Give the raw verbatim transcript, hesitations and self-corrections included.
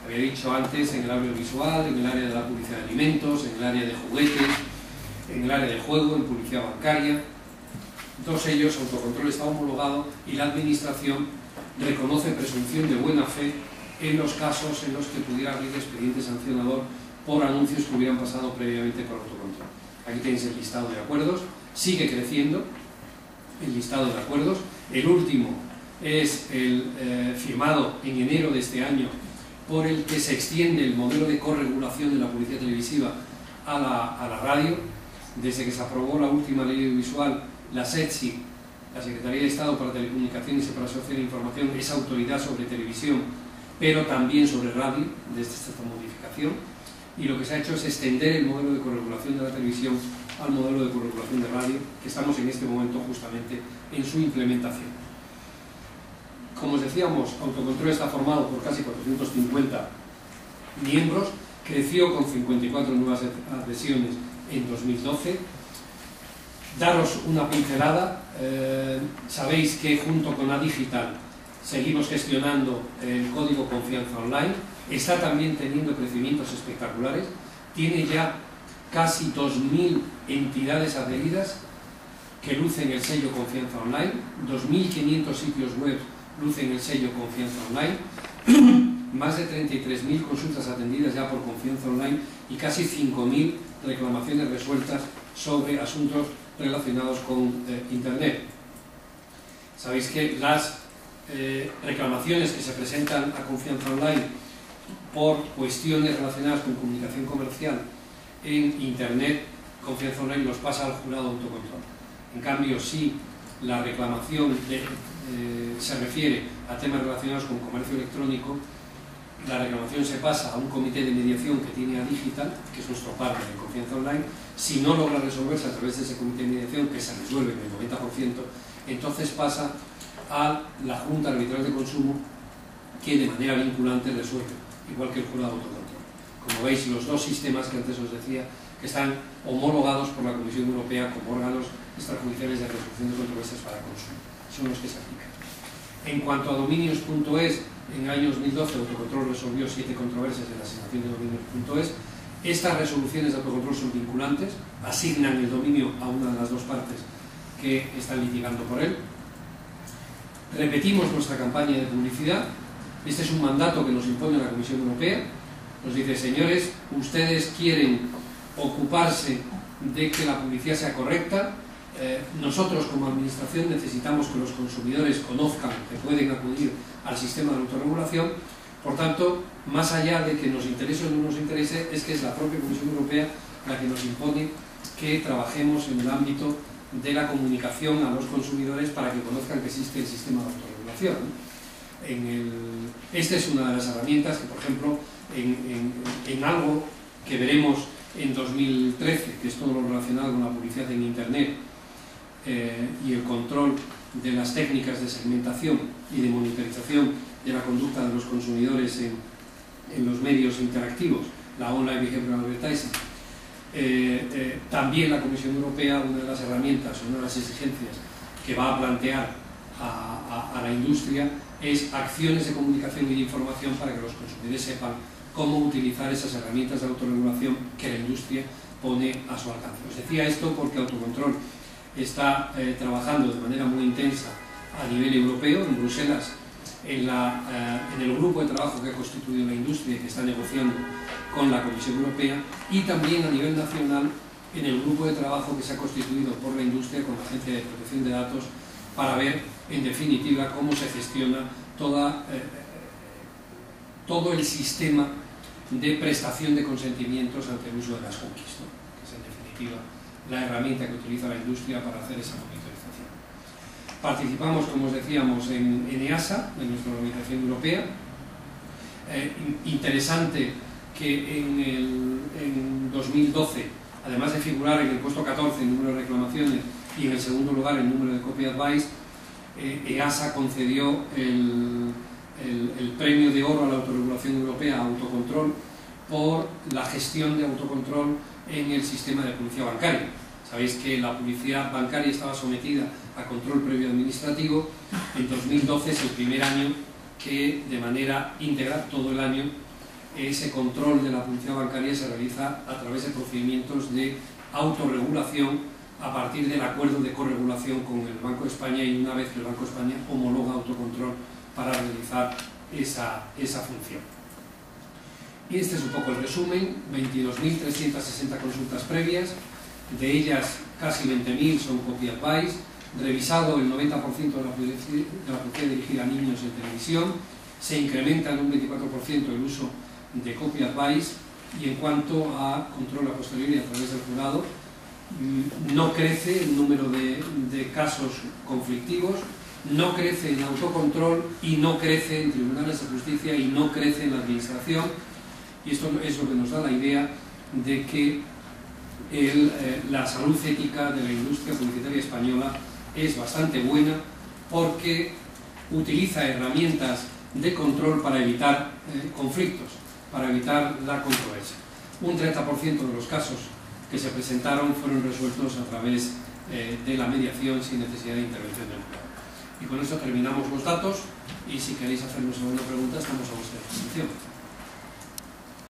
Había dicho antes en el audiovisual, en el área de la publicidad de alimentos, en el área de juguetes, en el área de juego, en publicidad bancaria. Todos ellos, autocontrol está homologado y la administración reconoce presunción de buena fe en los casos en los que pudiera abrir expediente sancionador por anuncios que hubieran pasado previamente por autocontrol. Aquí tenéis el listado de acuerdos, sigue creciendo el listado de acuerdos. El último es el eh, firmado en enero de este año, por el que se extiende el modelo de corregulación de la publicidad televisiva a la, a la radio. Desde que se aprobó la última ley audiovisual, la SETSI, la Secretaría de Estado para Telecomunicaciones y Separación de Información, es autoridad sobre televisión, pero también sobre radio, desde esta modificación, y lo que se ha hecho es extender el modelo de corregulación de la televisión al modelo de corregulación de radio, que estamos en este momento justamente en su implementación. Como os decíamos, Autocontrol está formado por casi cuatrocientos cincuenta miembros, creció con cincuenta y cuatro nuevas adhesiones en dos mil doce. Daros una pincelada, eh, sabéis que junto con la Digital seguimos gestionando el código Confianza Online, está también teniendo crecimientos espectaculares, tiene ya casi dos mil entidades adheridas que lucen el sello Confianza Online, dos mil quinientos sitios web lucen el sello Confianza Online, más de treinta y tres mil consultas atendidas ya por Confianza Online y casi cinco mil reclamaciones resueltas sobre asuntos relacionados con eh, Internet. Sabéis que las eh, reclamaciones que se presentan a Confianza Online por cuestiones relacionadas con comunicación comercial en Internet, Confianza Online los pasa al jurado de autocontrol. En cambio, si la reclamación de, eh, se refiere a temas relacionados con comercio electrónico, la reclamación se pasa a un comité de mediación que tiene a Digital, que es nuestro partner en Confianza Online. Si no logra resolverse a través de ese comité de mediación, que se resuelve en el noventa por ciento, entonces pasa a la Junta Arbitral de Consumo, que de manera vinculante resuelve, igual que el jurado de autocontrol. Como veis, los dos sistemas que antes os decía, que están homologados por la Comisión Europea como órganos extrajudiciales de resolución de controversias para consumo, son los que se aplican. En cuanto a dominios punto es, en el año dos mil doce Autocontrol resolvió siete controversias en la asignación de dominios punto es. Estas resoluciones de autocontrol son vinculantes, asignan el dominio a una de las dos partes que están litigando por él. Repetimos nuestra campaña de publicidad. Este es un mandato que nos impone la Comisión Europea. Nos dice, señores, ustedes quieren ocuparse de que la publicidad sea correcta. Eh, nosotros como administración necesitamos que los consumidores conozcan que pueden acudir al sistema de autorregulación. Por tanto, más allá de que nos interese o no nos interese, es que es la propia Comisión Europea la que nos impone que trabajemos en el ámbito de la comunicación a los consumidores para que conozcan que existe el sistema de autorregulación. En el, esta es una de las herramientas que, por ejemplo, en, en, en algo que veremos en dos mil trece, que es todo lo relacionado con la publicidad en Internet, Eh, y el control de las técnicas de segmentación y de monitorización de la conducta de los consumidores en, en los medios interactivos, la Online Behavioral Advertising. Eh, eh, también la Comisión Europea, una de las herramientas, una de las exigencias que va a plantear a, a, a la industria es acciones de comunicación y de información para que los consumidores sepan cómo utilizar esas herramientas de autorregulación que la industria pone a su alcance. Os decía esto porque Autocontrol está eh, trabajando de manera muy intensa a nivel europeo, en Bruselas, en, la, eh, en el grupo de trabajo que ha constituido la industria y que está negociando con la Comisión Europea, y también a nivel nacional en el grupo de trabajo que se ha constituido por la industria con la Agencia de Protección de Datos para ver, en definitiva, cómo se gestiona toda, eh, todo el sistema de prestación de consentimientos ante el uso de las cookies, ¿no? Que es, en definitiva, la herramienta que utiliza la industria para hacer esa monitorización. Participamos, como os decíamos, en, en E A S A, en nuestra organización europea. Eh, interesante que en, el, en dos mil doce, además de figurar en el puesto catorce en número de reclamaciones y en el segundo lugar en número de copy advice, eh, E A S A concedió el, el, el premio de oro a la autorregulación europea a Autocontrol por la gestión de autocontrol en el sistema de publicidad bancaria. Sabéis que la publicidad bancaria estaba sometida a control previo administrativo. En dos mil doce es el primer año que de manera íntegra, todo el año, ese control de la publicidad bancaria se realiza a través de procedimientos de autorregulación a partir del acuerdo de corregulación con el Banco de España, y una vez que el Banco de España homologa autocontrol para realizar esa, esa función. Y este es un poco el resumen: veintidós mil trescientas sesenta consultas previas, de ellas casi veinte mil son copy advice, revisado el noventa por ciento de la publicidad, de la publicidad dirigida a niños en televisión, se incrementa en un veinticuatro por ciento el uso de copy advice, y en cuanto a control a posteriori a través del jurado, no crece el número de, de casos conflictivos, no crece en autocontrol y no crece en tribunales de justicia y no crece en la administración, y esto es lo que nos da la idea de que el, eh, la salud ética de la industria publicitaria española es bastante buena, porque utiliza herramientas de control para evitar eh, conflictos, para evitar la controversia. Un treinta por ciento de los casos que se presentaron fueron resueltos a través eh, de la mediación sin necesidad de intervención del jurado. Y con esto terminamos los datos, y si queréis hacernos alguna pregunta estamos a vuestra disposición.